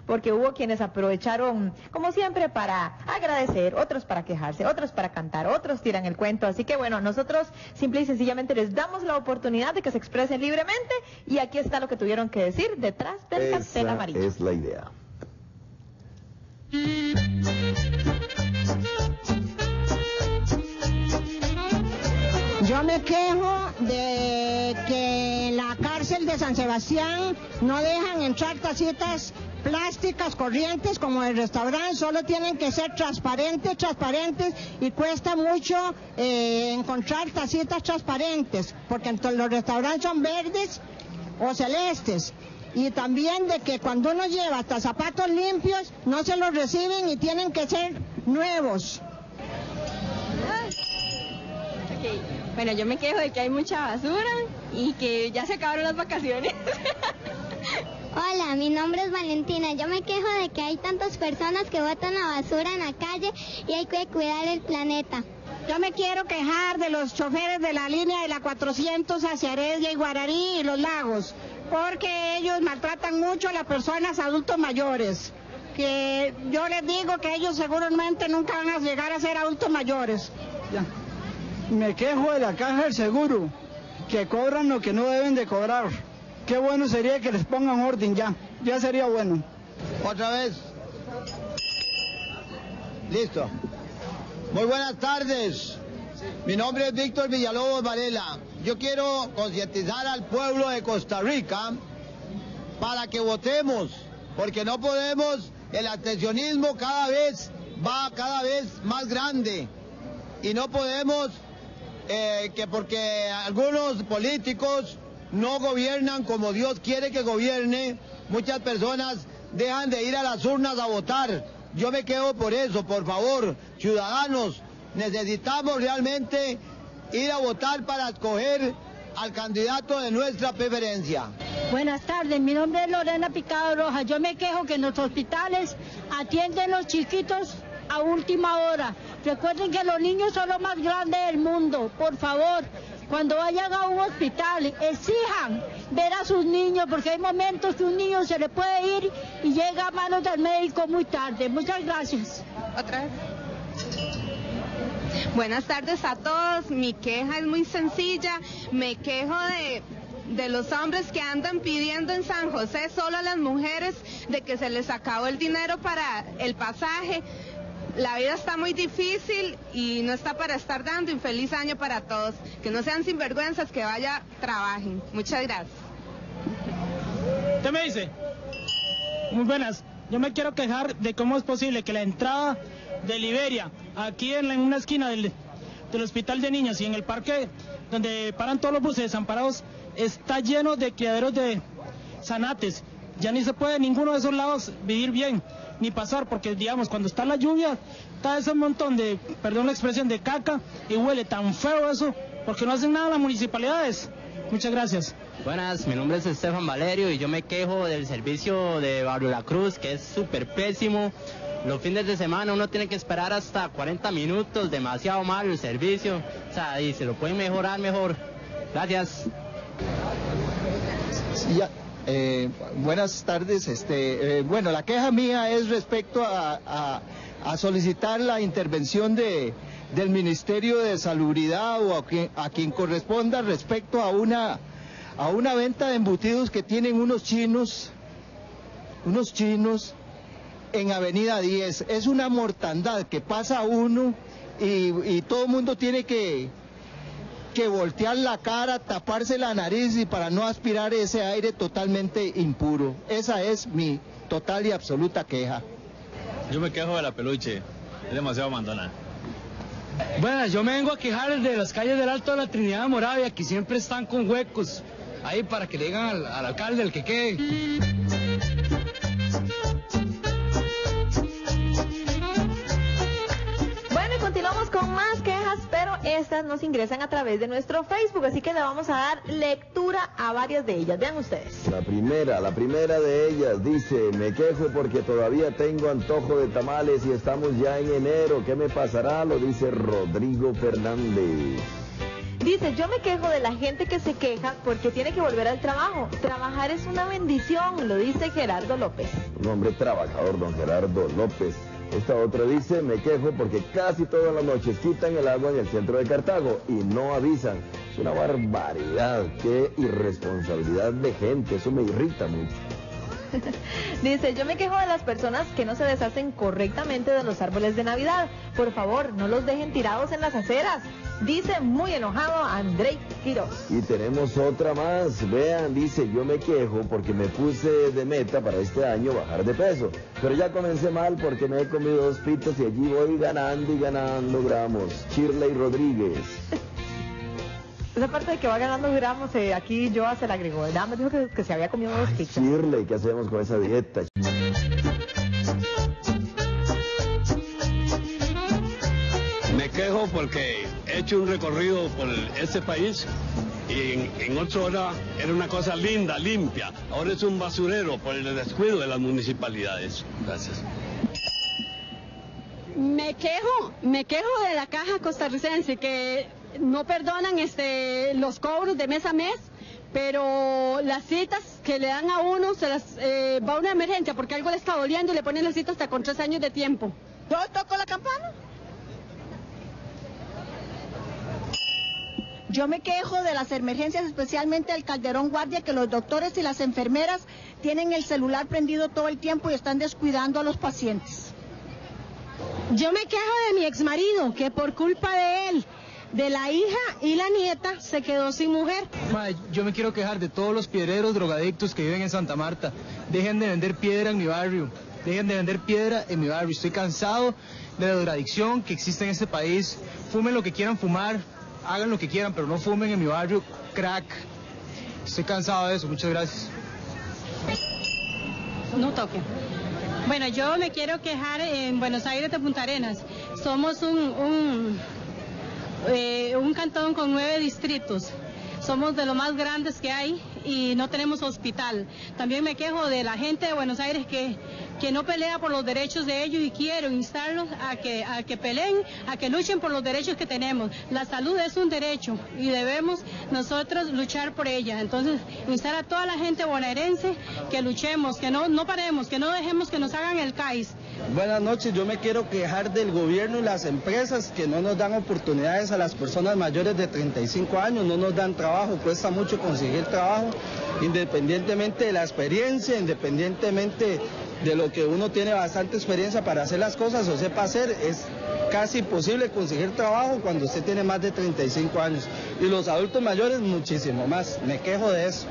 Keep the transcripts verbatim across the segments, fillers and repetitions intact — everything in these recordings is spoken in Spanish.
porque hubo quienes aprovecharon, como siempre, para agradecer, otros para quejarse, otros para cantar, otros tiran el cuento. Así que bueno, nosotros simple y sencillamente les damos la oportunidad de que se expresen libremente, y aquí está lo que tuvieron que decir detrás del cartel amarillo. Esa es la idea. Yo me quejo de que en la cárcel de San Sebastián no dejan entrar tacitas plásticas corrientes como el restaurante, solo tienen que ser transparentes, transparentes, y cuesta mucho eh, encontrar tacitas transparentes, porque entonces los restaurantes son verdes o celestes. Y también de que cuando uno lleva hasta zapatos limpios, no se los reciben y tienen que ser nuevos. Okay. Bueno, yo me quejo de que hay mucha basura y que ya se acabaron las vacaciones. Hola, mi nombre es Valentina. Yo me quejo de que hay tantas personas que botan la basura en la calle y hay que cuidar el planeta. Yo me quiero quejar de los choferes de la línea de la cuatrocientos hacia Heredia y Guararí y Los Lagos, porque ellos maltratan mucho a las personas adultos mayores, que yo les digo que ellos seguramente nunca van a llegar a ser adultos mayores. Ya. Me quejo de la caja del seguro, que cobran lo que no deben de cobrar. Qué bueno sería que les pongan orden ya, ya sería bueno. Otra vez. Listo. Muy buenas tardes. Mi nombre es Víctor Villalobos Varela. Yo quiero concientizar al pueblo de Costa Rica para que votemos, porque no podemos, el abstencionismo cada vez va cada vez más grande, y no podemos eh, que porque algunos políticos no gobiernan como Dios quiere que gobierne, muchas personas dejan de ir a las urnas a votar. Yo me quedo por eso. Por favor, ciudadanos, necesitamos realmente ir a votar para escoger al candidato de nuestra preferencia. Buenas tardes, mi nombre es Lorena Picado Rojas. Yo me quejo que en los hospitales atienden los chiquitos a última hora. Recuerden que los niños son los más grandes del mundo. Por favor, cuando vayan a un hospital, exijan ver a sus niños, porque hay momentos que un niño se le puede ir y llega a manos del médico muy tarde. Muchas gracias. Otra vez. Buenas tardes a todos. Mi queja es muy sencilla. Me quejo de, de los hombres que andan pidiendo en San José solo a las mujeres, de que se les acabó el dinero para el pasaje. La vida está muy difícil y no está para estar dando. Y feliz año para todos. Que no sean sinvergüenzas, que vaya, trabajen. Muchas gracias. ¿Qué me dice? Muy buenas. Yo me quiero quejar de cómo es posible que la entrada de Liberia, aquí en, la, en una esquina del, del hospital de niños y en el parque donde paran todos los buses desamparados, está lleno de criaderos de zanates. Ya ni se puede ninguno de esos lados vivir bien, ni pasar, porque digamos, cuando está la lluvia, está ese montón de, perdón la expresión, de caca, y huele tan feo eso, porque no hacen nada las municipalidades. Muchas gracias. Buenas, mi nombre es Estefan Valerio y yo me quejo del servicio de Barrio La Cruz, que es súper pésimo. Los fines de semana uno tiene que esperar hasta cuarenta minutos, demasiado malo el servicio. O sea, y se lo pueden mejorar mejor. Gracias. Sí, ya. Eh, buenas tardes. Este, eh, bueno, la queja mía es respecto a, a, a solicitar la intervención de, del Ministerio de Salubridad o a quien, a quien corresponda respecto a una, a una venta de embutidos que tienen unos chinos, unos chinos en Avenida diez. Es una mortandad que pasa uno y, y todo el mundo tiene que... que voltear la cara, taparse la nariz y para no aspirar ese aire totalmente impuro. Esa es mi total y absoluta queja. Yo me quejo de la peluche, es demasiado mandona. Bueno, yo me vengo a quejar de las calles del Alto de la Trinidad de Moravia, que siempre están con huecos ahí para que le digan al, al alcalde el que quede. Continuamos con más quejas, pero estas nos ingresan a través de nuestro Facebook, así que le vamos a dar lectura a varias de ellas. Vean ustedes. La primera, la primera de ellas dice: me quejo porque todavía tengo antojo de tamales y estamos ya en enero. ¿Qué me pasará? Lo dice Rodrigo Fernández. Dice, yo me quejo de la gente que se queja porque tiene que volver al trabajo. Trabajar es una bendición, lo dice Gerardo López. Un hombre trabajador, don Gerardo López. Esta otra dice, me quejo porque casi todas las noches quitan el agua en el centro de Cartago y no avisan. Es una barbaridad, qué irresponsabilidad de gente, eso me irrita mucho. Dice, yo me quejo de las personas que no se deshacen correctamente de los árboles de Navidad. Por favor, no los dejen tirados en las aceras. Dice muy enojado Andrei Quiroz. Y tenemos otra más. Vean, dice, yo me quejo porque me puse de meta para este año bajar de peso. Pero ya comencé mal porque me he comido dos pizzas y allí voy ganando y ganando gramos. Shirley Rodríguez. Esa parte de que va ganando gramos, eh, aquí yo se la agregó. Nada más dijo que, que se había comido dos Ay, pizzas. Shirley, ¿qué hacemos con esa dieta? Me quejo porque he hecho un recorrido por este país y en, en ocho horas era una cosa linda, limpia. Ahora es un basurero por el descuido de las municipalidades. Gracias. Me quejo, me quejo de la caja costarricense que no perdonan este los cobros de mes a mes, pero las citas que le dan a uno se las eh, va a una emergencia porque algo le está doliendo y le ponen las citas hasta con tres años de tiempo. ¿Yo toco la campana? Yo me quejo de las emergencias, especialmente el Calderón Guardia, que los doctores y las enfermeras tienen el celular prendido todo el tiempo y están descuidando a los pacientes. Yo me quejo de mi exmarido, que por culpa de él, de la hija y la nieta, se quedó sin mujer. Madre, yo me quiero quejar de todos los piedreros drogadictos que viven en Santa Marta. Dejen de vender piedra en mi barrio. Dejen de vender piedra en mi barrio. Estoy cansado de la drogadicción que existe en este país. Fumen lo que quieran fumar, hagan lo que quieran, pero no fumen en mi barrio crack. Estoy cansado de eso. Muchas gracias. No toque. Bueno, yo me quiero quejar en Buenos Aires de Punta Arenas. Somos un, un, eh, un cantón con nueve distritos. Somos de los más grandes que hay y no tenemos hospital. También me quejo de la gente de Buenos Aires que, que no pelea por los derechos de ellos y quiero instarlos a que, a que peleen, a que luchen por los derechos que tenemos. La salud es un derecho y debemos nosotros luchar por ella. Entonces, instar a toda la gente bonaerense que luchemos, que no, no paremos, que no dejemos que nos hagan el C A I S. Buenas noches, yo me quiero quejar del gobierno y las empresas que no nos dan oportunidades a las personas mayores de treinta y cinco años, no nos dan trabajo, cuesta mucho conseguir trabajo, independientemente de la experiencia, independientemente de lo que uno tiene bastante experiencia para hacer las cosas o sepa hacer, es casi imposible conseguir trabajo cuando usted tiene más de treinta y cinco años. Y los adultos mayores muchísimo más, me quejo de eso.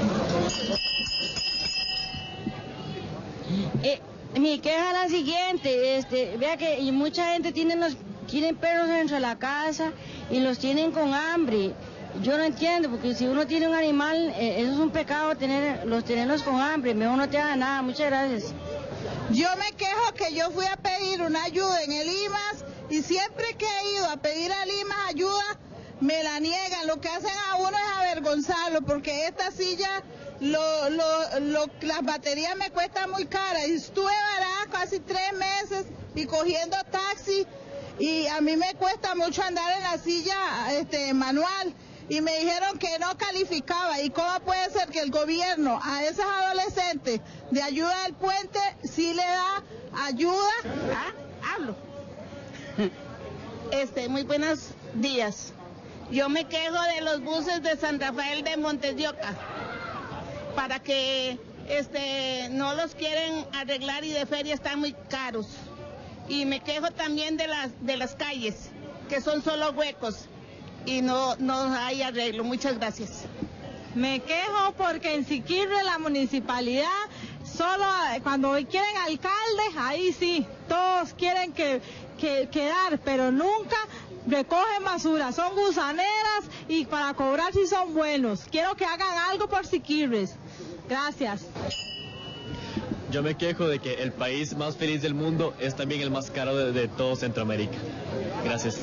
Eh, mi queja es la siguiente, este, vea que y mucha gente tiene los, tienen perros dentro de la casa y los tienen con hambre. Yo no entiendo, porque si uno tiene un animal, eh, eso es un pecado tener, los tenerlos con hambre, mejor no te haga nada. Muchas gracias. Yo me quejo que yo fui a pedir una ayuda en el I M A S y siempre que he ido a pedir al I M A S ayuda, me la niegan. Lo que hacen a uno es avergonzarlo, porque esta silla, lo, lo, lo, las baterías me cuestan muy caras. Y estuve varada casi tres meses y cogiendo taxi y a mí me cuesta mucho andar en la silla este, manual. Y me dijeron que no calificaba. ¿Y cómo puede ser que el gobierno a esos adolescentes de ayuda del puente sí le da ayuda? ¿Ah? Hablo. Este, muy buenos días. Yo me quejo de los buses de San Rafael de Montes de Oca, para que este, no los quieren arreglar y de feria están muy caros. Y me quejo también de las, de las calles, que son solo huecos. Y no, no hay arreglo. Muchas gracias. Me quejo porque en Siquirre la municipalidad solo cuando quieren alcalde, ahí sí, todos quieren que, que quedar, pero nunca recogen basura, son gusaneras y para cobrar sí son buenos. Quiero que hagan algo por Siquirres. Gracias. Yo me quejo de que el país más feliz del mundo es también el más caro de, de todo Centroamérica. Gracias.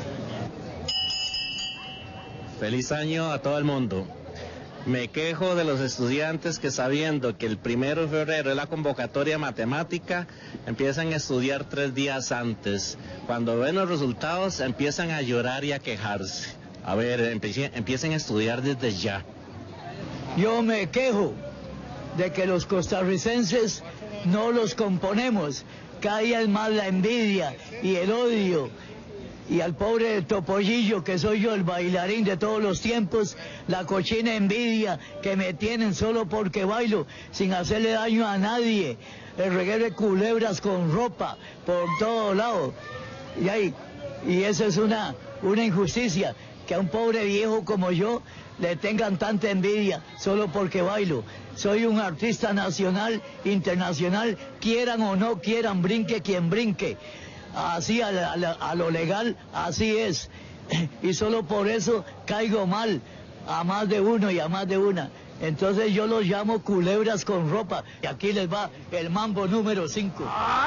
Feliz año a todo el mundo. Me quejo de los estudiantes que sabiendo que el primero de febrero es la convocatoria matemática, empiezan a estudiar tres días antes. Cuando ven los resultados empiezan a llorar y a quejarse. A ver, empiecen, empiecen a estudiar desde ya. Yo me quejo de que los costarricenses no los componemos, cada día es más la envidia y el odio. Y al pobre Topollillo, que soy yo el bailarín de todos los tiempos, la cochina envidia que me tienen solo porque bailo, sin hacerle daño a nadie. El reguero de culebras con ropa por todos lados. Y, ahí, y eso es una, una injusticia, que a un pobre viejo como yo le tengan tanta envidia solo porque bailo. Soy un artista nacional, internacional, quieran o no quieran, brinque quien brinque. Así a, a, a lo legal, así es. Y solo por eso caigo mal a más de uno y a más de una. Entonces yo los llamo culebras con ropa. Y aquí les va el mambo número cinco.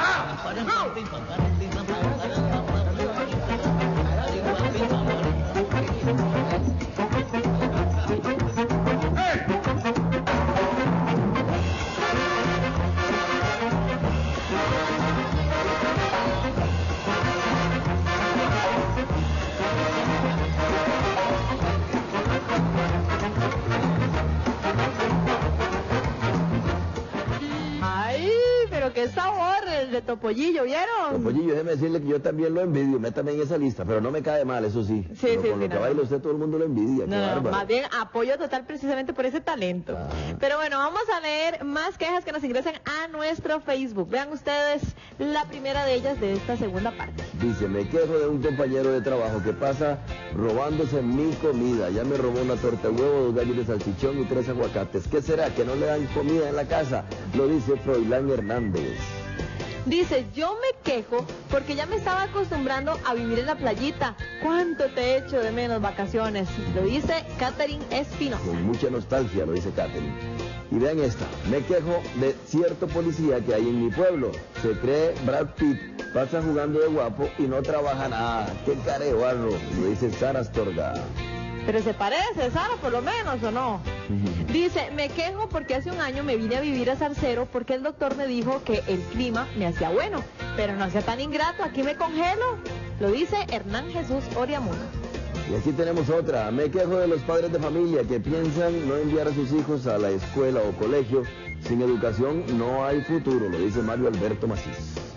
¡Qué sabor el de Topollillo! ¿Vieron? Topollillo, déjeme decirle que yo también lo envidio, métame en esa lista, pero no me cae mal, eso sí. Sí, pero sí, con sí, lo que no, baila no. usted, todo el mundo lo envidia, No, qué no, bárbaro. más bien apoyo total precisamente por ese talento. Ah. Pero bueno, vamos a leer más quejas que nos ingresan a nuestro Facebook. Vean ustedes la primera de ellas de esta segunda parte. Dice, me quejo de un compañero de trabajo que pasa robándose mi comida. Ya me robó una torta de huevo, dos gallos de salchichón y tres aguacates. ¿Qué será? ¿Que no le dan comida en la casa? Lo dice Froilán Hernández. Dice, yo me quejo porque ya me estaba acostumbrando a vivir en la playita. ¿Cuánto te echo de menos vacaciones? Lo dice Catherine Espinosa. Con mucha nostalgia, lo dice Catherine. Y vean esta, me quejo de cierto policía que hay en mi pueblo. Se cree Brad Pitt, pasa jugando de guapo y no trabaja nada. ¡Qué carebarro! Lo dice Sara Astorga. Pero se parece, Sara, por lo menos, ¿o no? Dice, me quejo porque hace un año me vine a vivir a Zarcero porque el doctor me dijo que el clima me hacía bueno, pero no sea tan ingrato, aquí me congelo. Lo dice Hernán Jesús Oriamuno. Y aquí tenemos otra, me quejo de los padres de familia que piensan no enviar a sus hijos a la escuela o colegio. Sin educación no hay futuro, lo dice Mario Alberto Macís.